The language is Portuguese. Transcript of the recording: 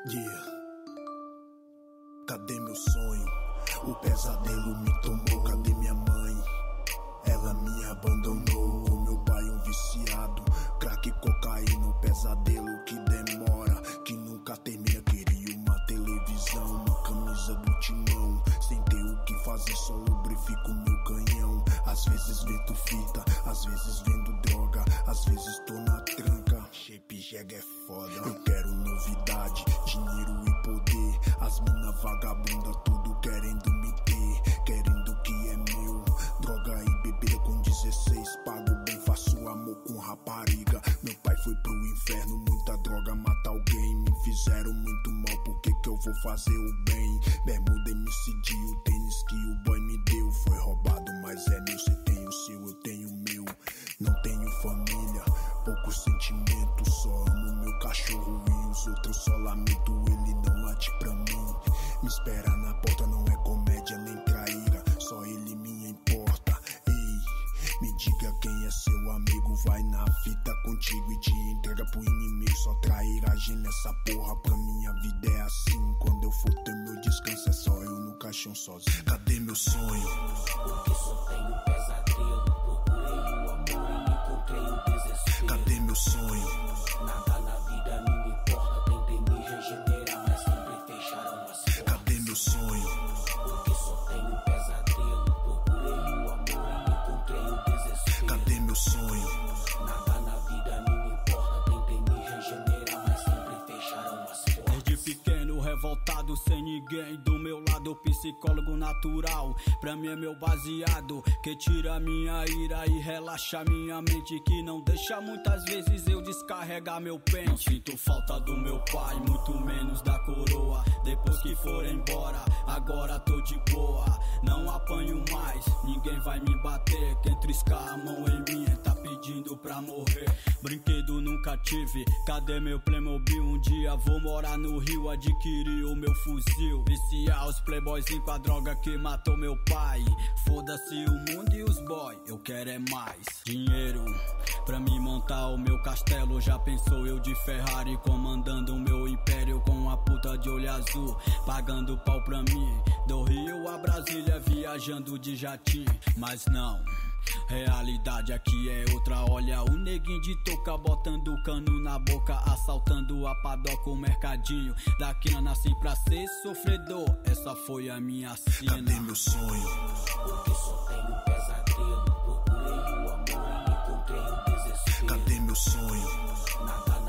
Yeah. Cadê meu sonho? O pesadelo me tomou. Cadê minha mãe? Ela me abandonou. O meu pai um viciado, crack, cocaína. O pesadelo que demora, que nunca termina. Queria uma televisão, uma camisa do Timão. Sem ter o que fazer, só lubrifico meu canhão. Às vezes vendo fita, às vezes vendo droga, às vezes tô na tranca. Shape Jagger é foda. Eu quero novidade, dinheiro e poder. As mina vagabunda, tudo querendo me ter, querendo o que é meu. Droga e bebida com 16, pago bem, faço amor com rapariga. Meu pai foi pro inferno, muita droga mata alguém. Me fizeram muito mal, por que eu vou fazer o bem? Bermuda MCD, o tênis que o boy me deu. Foi roubado, mas é meu, cê tem o seu, eu tenho o meu. Não tenho família, pouco sentimento. Só amo meu cachorro e os outros só lamento. Ele não late pra mim, me espera na porta. Não é comédia nem traíra, só ele me importa. Ei, me diga quem é seu amigo. Vai na fita contigo e te entrega pro inimigo. Só trairagem nessa porra, pra minha vida é assim. Quando eu for ter meu descanso é só eu no caixão sozinho. Cadê meu sonho? Porque só tenho pesadelo. Procurei o amor e encontrei o desespero. Cadê meu sonho? Nada na vida me importa. Tentei me regenerar, mas sempre fecharam as portas. Cadê meu sonho? Porque só tenho pesadelo. Procurei o amor e encontrei o desespero. Cadê meu sonho? Nada na vida me importa. Tentei me regenerar, mas sempre fecharam as portas. Desde pequeno, revoltado, sem ninguém do meu lado, psicólogo natural, pra mim é meu baseado, que tira minha ira e relaxa minha mente, que não deixa muitas vezes eu descarregar meu pente. Não sinto falta do meu pai, muito menos da coroa. Depois que for embora, agora tô de boa. Não apanho mais, ninguém vai me bater. Quem triscar a mão em mim tá pedindo pra morrer. Brinquedo nunca tive, cadê meu Playmobil? Um dia vou morar no Rio, adquirir o meu fuzil. Viciar os playboyzinhos com a droga que matou meu pai. Foda-se o mundo e os boy, eu quero é mais dinheiro pra me montar o meu castelo. Já pensou eu de Ferrari comandando o meu império, com a puta de olho azul pagando pau pra mim, do Rio a Brasília viajando de jatinho. Mas não, realidade aqui é outra. Olha o neguinho de touca botando cano na boca, assaltando a padoca, o mercadinho. Daqui eu nasci pra ser sofredor, essa foi a minha sina. Cadê meu sonho? Porque só tenho pesadelo. Procurei o amor e encontrei o desespero. Cadê meu sonho? Nada